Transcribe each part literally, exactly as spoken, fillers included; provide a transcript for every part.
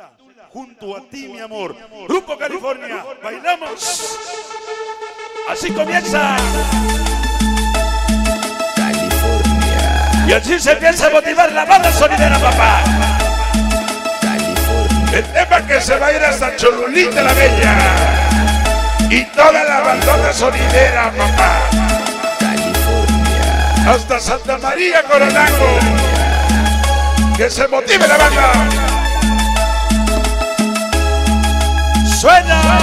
junto a ti, mi amor. Grupo California, bailamos. Así comienza. California. Y así se empieza a motivar la banda sonidera, papá. California. El tema que se va a ir hasta Cholulita la Bella. Y toda la bandona sonidera, papá. California. Hasta Santa María Coronango. Que se motive la banda. Suena.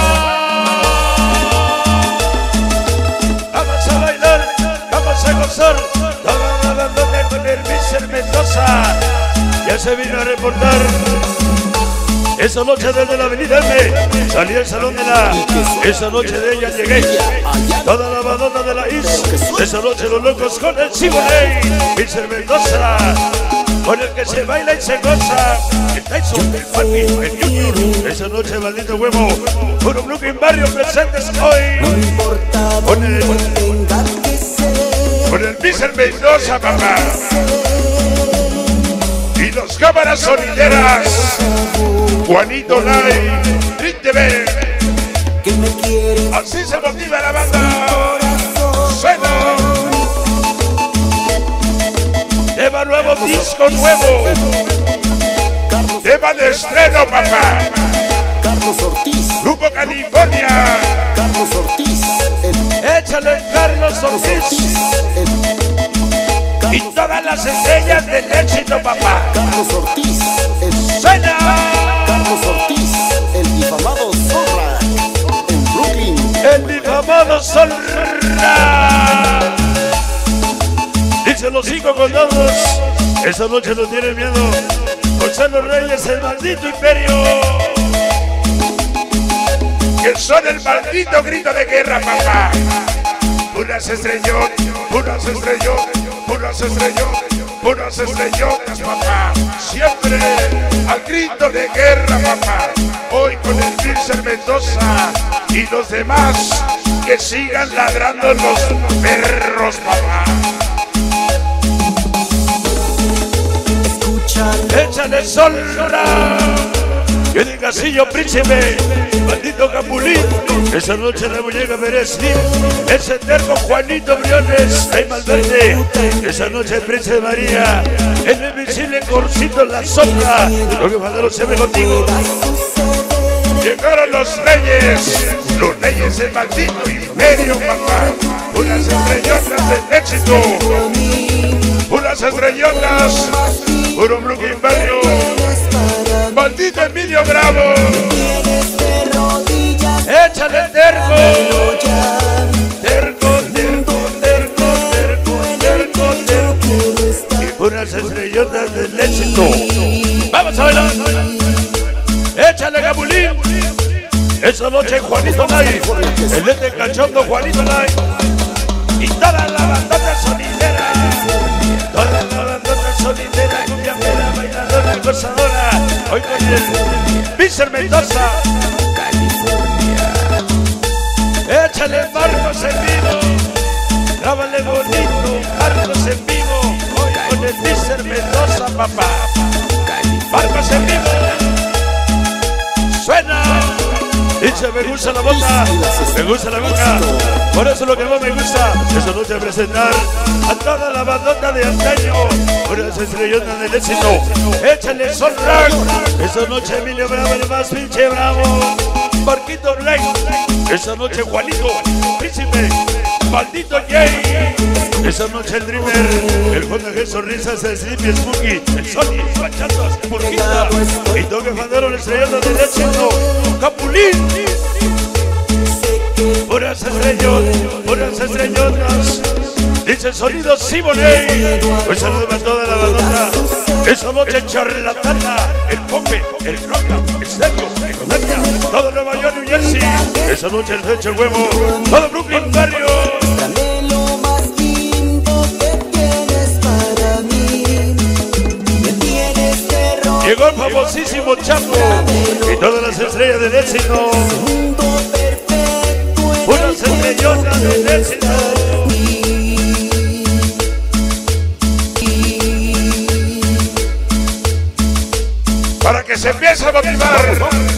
Vamos a bailar, vamos a gozar. Toda la bandona con el Mister Mendoza. Ya se vino a reportar. Esa noche desde la avenida M salí al salón de la. Esa noche de ella llegué. Toda la bandona de la I S. Esa noche los locos con el Siboney. Mister Mendoza, con el que se baila y se goza. El Tyson, el Papi, el Junior. Esa noche maldito huevo. Puro Brooklyn Barrio presentes hoy. Con el, con el Mister Mendoza, papá. Y los cámaras sonideras. Juanito Lai, Trin T V. Así se motiva la banda. Suena. Tema nuevo, disco nuevo. Tema de estreno, papá. Carlos Ortiz. Grupo California. Carlos Ortiz. Échale, Carlos Ortiz. Y todas las estrellas del éxito, papá. Carlos Ortiz. Suena. Carlos Ortiz, el difamado Zorra, en Brooklyn. El difamado Zorra. Dicen los cinco condados, esa noche no tienen miedo. Gonzalo Reyes, el maldito imperio. Que son el maldito grito de guerra, papá. Unas estrellotas, unas estrellotas, unas estrellotas, unas estrellotas, papá. Siempre al grito de guerra, papá. Hoy con el Mister Mendoza y los demás que sigan ladrando los perros, papá. Échale Zorra. Que de Casillo Príncipe, maldito Capulín. Esa noche la muñeca Merecí. Ese terco Juanito Briones, Rey Malverde. Esa noche el Príncipe María. El invisible Corcito en la sombra. Lo que mandaron se ve contigo. Llegaron los reyes. Los reyes del maldito imperio, papá. Unas estrellotas del éxito. Unas estrellotas. Puro Brooklyn Barrio. Maldito Emilio Bravo. Échale terco. Terco, terco, terco, terco, terco, terco. Y puras estrellotas del éxito. Vamos a bailar. Échale Capulín. Esa noche Juanito Lai. El este cachondo Juanito Lai. Y toda la bandota sonidera. Toda la bandota sonidera. Cumbiambera, bailadora, gozadora. Hoy con el Mister Mendoza. Échale Marcos en vivo. Grábale bonito, Marcos en vivo. Hoy con el Mister Mendoza, papá. Marcos en vivo. Suena. Dice, me gusta la boca, me gusta la boca. Por eso lo que más me gusta. Esa noche presentar a toda la bandota de antaño. Por esa estrellota del éxito. Échale Zorra. Esa noche Emilio Bravo, el más pinche bravo. Marquito Rey. Esa noche Juanito, Príncipe. Maldito Jay. Esa noche el Dreamer. El J G Sonrisas, el Sleepy Spooky. El Sony, Bachatas, Burquita. Y toque mandaron estrellota del éxito. Capulín. Puras estrellotas, puras estrellotas. Dice sonido Siboney. Hoy saludo a toda la bandota. Esa noche charlatana. El Pope, el Roca, el Sergio, el Conaca. Todo Nueva York, New Jersey. Esa noche el Techo Huevo. Todo Brooklyn Barrio. Llegó el famosísimo Chapo y todas las estrellas del éxito. Unas estrellotas del éxito. Para que se empiece a motivar.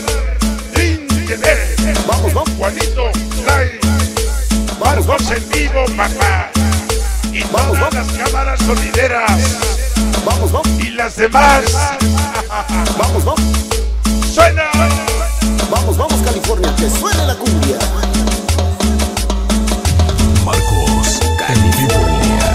Vamos, vamos. Juanito, Lai, Vamos, vamos vamos. en vivo, papá. Y Vamos, todas vamos. las cámaras sonideras Vamos, vamos. y las demás. Vamos, vamos. ¡Suena! Vamos, vamos, California, que suene la cumbia. Marcos California.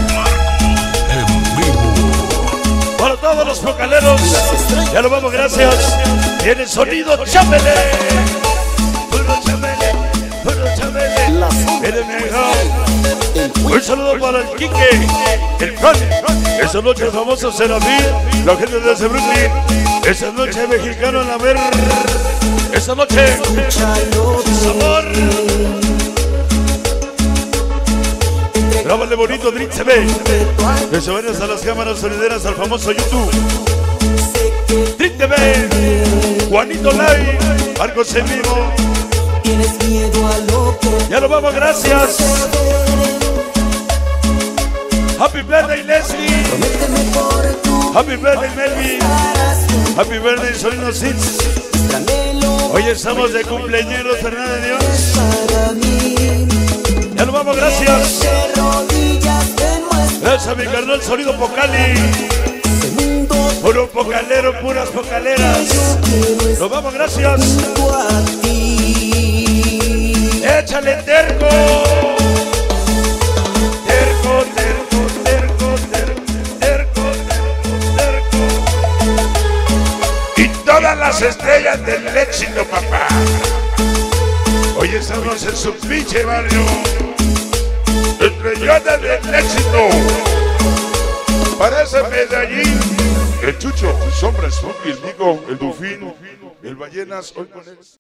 En vivo. Para todos los vocaleros, ya lo vamos, gracias. Tiene sonido chámele. Puro chámele, puro chámele. La zona. El mejor. El Un quick. saludo para el Quique, el Fran. Esta noche el famoso Serafín, la gente desde Brooklyn. Esta noche mexicano en la ver. Esta noche, sabor. Grábale bonito, Drink T V. Que se vayan a las cámaras sonideras al famoso YouTube. Drink T V, Juanito Lai, Marcos en vivo. Tienes miedo a lo que Ya lo vamos, gracias. Happy birthday, Leslie. prométeme por tu Happy birthday, Melvin. corazón. Happy birthday, Solino Sits. Tráemelo Hoy estamos de cumpleaños, Fernández de Dios. para mí. Ya lo vamos, gracias. De rodillas demuestra Gracias a mi carnal Sonido Pocali. ese mundo Puro pocalero, puras pocaleras. quiero Lo vamos, gracias. junto a ti. Échale terco. Terco, terco, terco, terco, terco, terco, terco. Y todas las estrellas del éxito, papá. Hoy estamos en su pinche barrio. Estrellotas del éxito. Para ese medallín. El Chucho, Sombras, Funky, el Digo, el Dufín, el Ballenas, hoy con él.